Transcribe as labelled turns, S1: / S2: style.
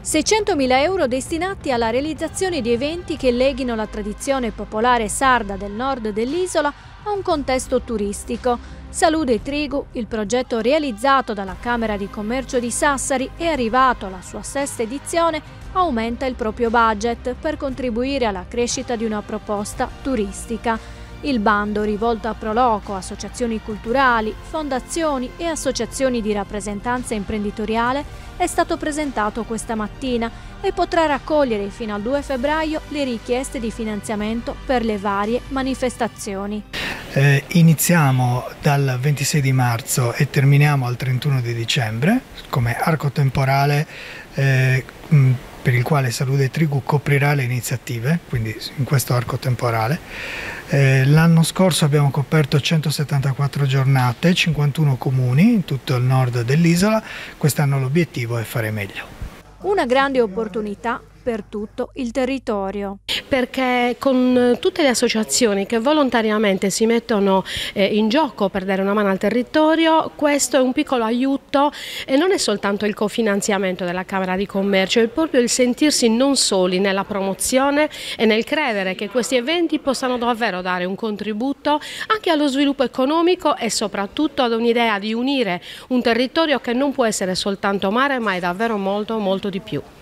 S1: 600.000 euro destinati alla realizzazione di eventi che leghino la tradizione popolare sarda del nord dell'isola a un contesto turistico. Salude Trigu, il progetto realizzato dalla Camera di Commercio di Sassari e arrivato alla sua sesta edizione, aumenta il proprio budget per contribuire alla crescita di una proposta turistica. Il bando, rivolto a pro loco, associazioni culturali, fondazioni e associazioni di rappresentanza imprenditoriale, è stato presentato questa mattina e potrà raccogliere fino al 2 febbraio le richieste di finanziamento per le varie manifestazioni.
S2: Iniziamo dal 26 di marzo e terminiamo al 31 di dicembre come arco temporale per il quale Salude Trigu coprirà le iniziative, quindi in questo arco temporale. L'anno scorso abbiamo coperto 174 giornate, 51 comuni in tutto il nord dell'isola. Quest'anno l'obiettivo è fare meglio.
S1: Una grande opportunità per tutto il territorio.
S3: Perché con tutte le associazioni che volontariamente si mettono in gioco per dare una mano al territorio, questo è un piccolo aiuto e non è soltanto il cofinanziamento della Camera di Commercio, è proprio il sentirsi non soli nella promozione e nel credere che questi eventi possano davvero dare un contributo anche allo sviluppo economico e soprattutto ad un'idea di unire un territorio che non può essere soltanto mare ma è davvero molto di più.